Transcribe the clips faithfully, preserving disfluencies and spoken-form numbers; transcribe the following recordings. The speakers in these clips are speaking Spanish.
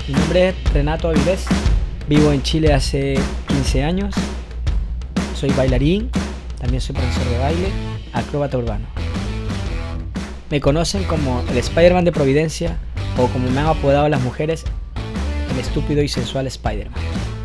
Mi nombre es Renato Avilés, vivo en Chile hace quince años, soy bailarín, también soy profesor de baile, acróbata urbano. Me conocen como el Spider-Man de Providencia o como me han apodado las mujeres, el estúpido y sensual Spider-Man.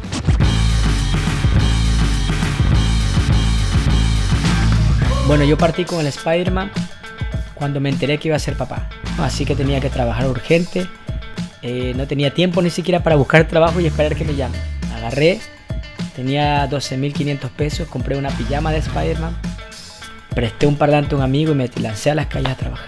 Bueno, yo partí con el Spider-Man cuando me enteré que iba a ser papá, así que tenía que trabajar urgente. Eh, no tenía tiempo ni siquiera para buscar trabajo y esperar que me llamen. Agarré, tenía doce mil quinientos pesos, compré una pijama de Spider-Man, presté un parlante a un amigo y me lancé a las calles a trabajar.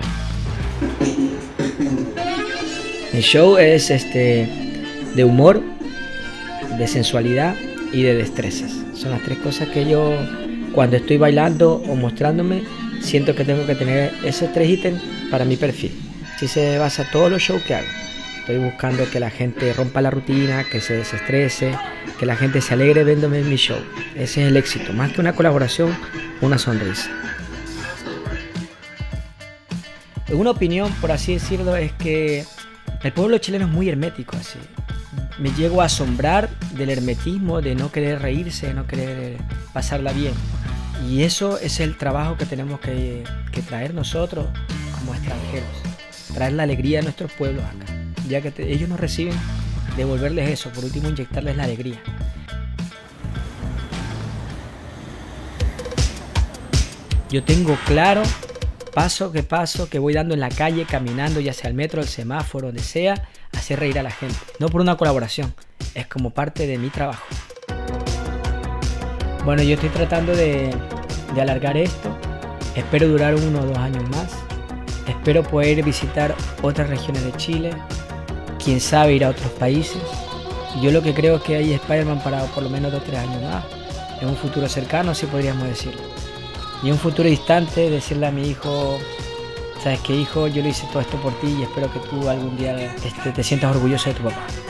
Mi show es este, de humor, de sensualidad y de destrezas. Son las tres cosas que yo, cuando estoy bailando o mostrándome, siento que tengo que tener esos tres ítems para mi perfil. Así se basa todos los shows que hago. Estoy buscando que la gente rompa la rutina, que se desestrese, que la gente se alegre viéndome en mi show. Ese es el éxito, más que una colaboración, una sonrisa. Una opinión, por así decirlo, es que el pueblo chileno es muy hermético, así. Me llego a asombrar del hermetismo, de no querer reírse, de no querer pasarla bien. Y eso es el trabajo que tenemos que, que traer nosotros como extranjeros. Traer la alegría a nuestros pueblos acá. Ya que te, ellos nos reciben, devolverles eso, por último inyectarles la alegría. Yo tengo claro, paso que paso, que voy dando en la calle, caminando, ya sea al metro, al semáforo, donde sea, hacer reír a la gente. No por una colaboración, es como parte de mi trabajo. Bueno, yo estoy tratando de, de alargar esto, espero durar uno o dos años más, espero poder visitar otras regiones de Chile, quién sabe ir a otros países. Yo lo que creo es que hay Spider-Man para por lo menos dos o tres años más, en un futuro cercano, así podríamos decirlo. Y en un futuro distante, decirle a mi hijo, ¿sabes qué, hijo? Yo lo hice todo esto por ti y espero que tú algún día este, te sientas orgulloso de tu papá.